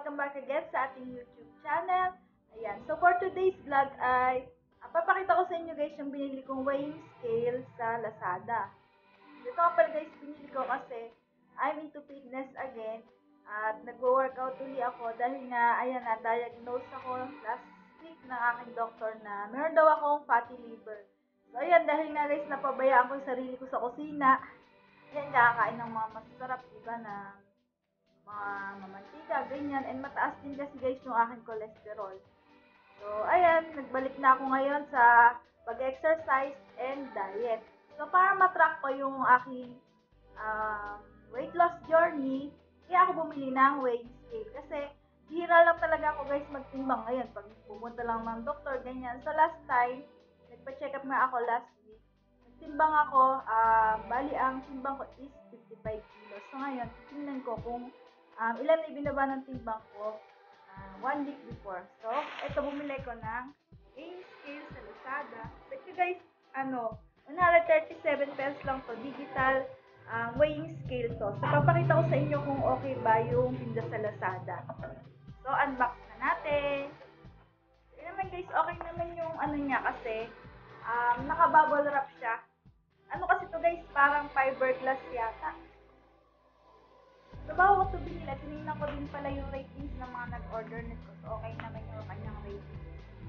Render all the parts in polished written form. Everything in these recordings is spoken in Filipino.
welcome back again sa ating YouTube channel. Ayan, so for today's vlog ay papakita ko sa inyo guys yung binili kong weighing scale sa Lazada. Ito pala guys, binili ko kasi I'm into fitness again at nagwo-workout uli ako dahil nga, ayan na, diagnose ako last week ng aking doktor na meron daw akong fatty liver. So ayan, dahil nga guys, napabayaan ko yung sarili ko sa kusina. Ayan, kakain ng mga masasarap, diba, na mga mamantika, ganyan. And mataas din kasi guys yung aking cholesterol. So, ayan, nagbalik na ako ngayon sa pag-exercise and diet. So, para matrack ko yung aking weight loss journey, kaya ako bumili ng weighing scale. Kasi, hira lang talaga ako guys magtimbang ngayon. Pag pumunta lang ng doktor, ganyan. So, last time, nagpa-check up nga ako last week. Nagtimbang ako, bali ang timbang ko is 55 kilos. So, ngayon, tingnan ko kung ilan na ibinaba ng timbang ko 1 week before. So, ito bumili ko ng weighing scale sa Lazada. So, ito guys, 137 pesos lang to, digital weighing scale to. So, papakita ko sa inyo kung okay ba yung tinda sa Lazada. So, unbox na natin. So, naman guys, okay naman yung niya kasi naka-bubble wrap siya. Kasi to guys, parang fiberglass yata. So, bago ko ito binila, tinignan ko din pala yung ratings ng mga nag-order nito. So, okay naman yung kanyang ratings.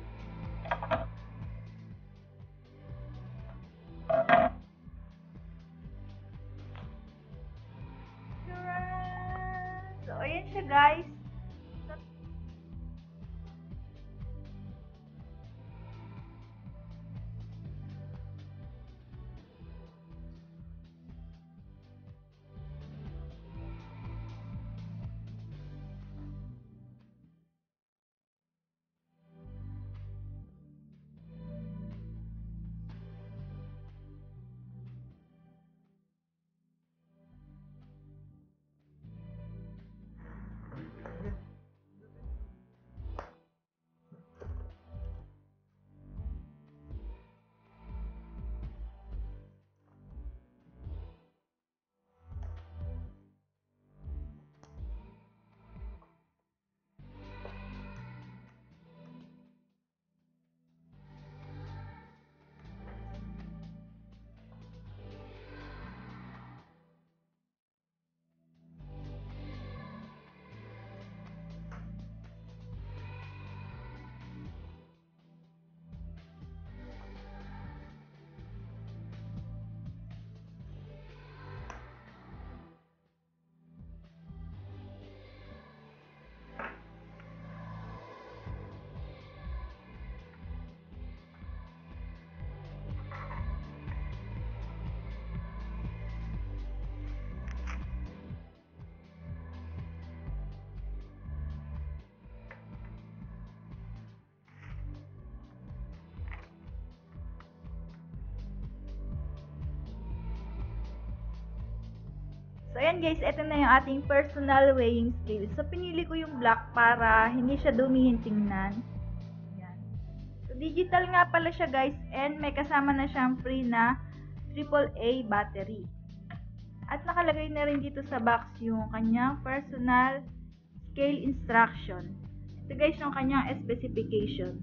So, ayan siya guys. So, ayan guys, ito na yung ating personal weighing scale. So, pinili ko yung black para hindi siya dumihin tingnan. Ayan. So, digital nga pala siya guys, and may kasama na siyang free na AAA battery. At nakalagay na rin dito sa box yung kanyang personal scale instruction. Ito guys yung kanyang specification.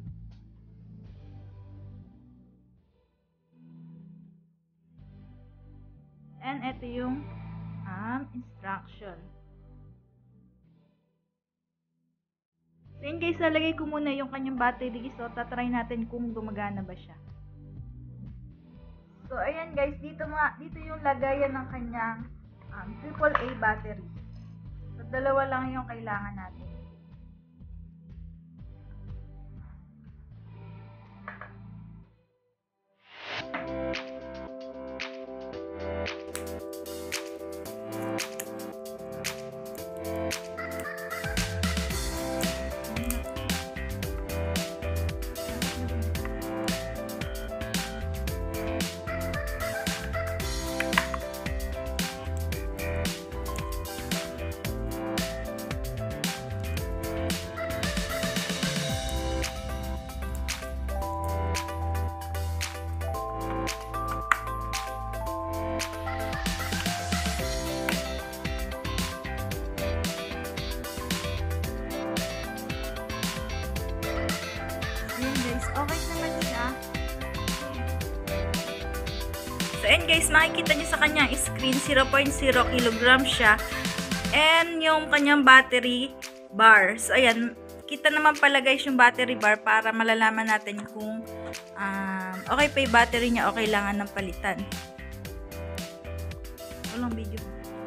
And ito yung instruction. So yun guys, lalagay ko muna yung kanyang battery. So tatry natin kung gumagana ba siya. So ayan guys, dito yung lagayan ng kanyang AAA battery. So dalawa lang yung kailangan natin. So, and guys, makikita nyo sa kanyang screen, 0.0 kilogram siya. And yung kanyang battery bar. So, ayan, kita naman pala guys yung battery bar para malalaman natin kung okay pa yung battery niya o kailangan ng palitan. Walang video.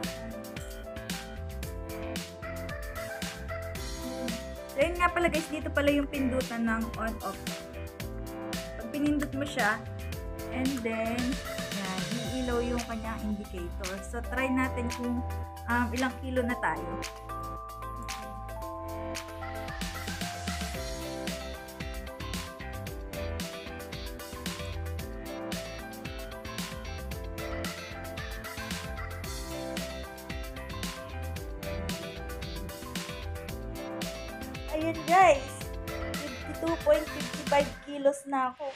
So, yun nga pala guys, dito pala yung pindutan ng on-off. Pag pinindot mo siya, and then, yan, iilaw yung kanyang indicator. So, try natin kung ilang kilo na tayo. Ayan guys, 52.55 kilos na ako.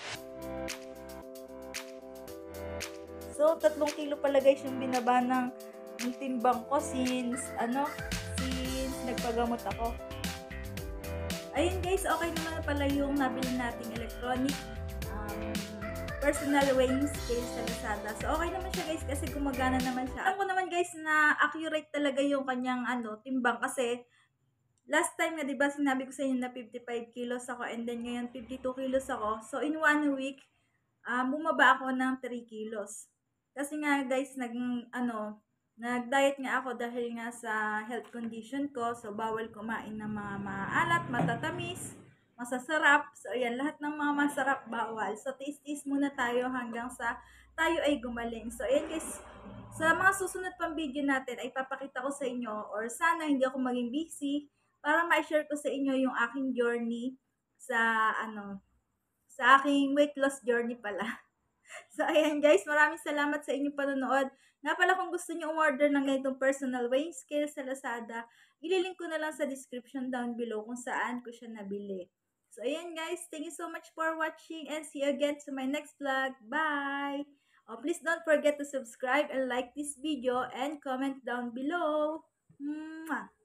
So, 3 kilo pala guys yung binaba ng timbang ko since nagpagamot ako. Ayun guys, okay naman pala yung nabili nating electronic personal weighing scale sa Lazada. So, okay naman siya guys kasi gumagana naman siya. Alam ko naman guys na accurate talaga yung kanyang timbang kasi last time nga, diba, sinabi ko sa inyo na 55 kilos ako and then ngayon 52 kilos ako. So, in 1 week, bumaba ako ng 3 kilos. Kasi nga, guys, nag-diet nga ako dahil nga sa health condition ko. So, bawal kumain ng mga maalat, matatamis, masasarap. So, ayan, lahat ng mga masarap bawal. So, taste muna tayo hanggang sa tayo ay gumaling. So, ayan guys, sa mga susunod pang video natin ay papakita ko sa inyo or sana hindi ako maging busy para ma-share ko sa inyo yung aking journey sa sa aking weight loss journey pala. So ayan guys, maraming salamat sa inyong panonood. Nga pala kung gusto niyo umorder ng ganitong personal weighing scale sa Lazada, ililink ko na lang sa description down below kung saan ko siya nabili. So ayan guys, thank you so much for watching and see you again to my next vlog. Bye! Oh, please don't forget to subscribe and like this video and comment down below. Mwah!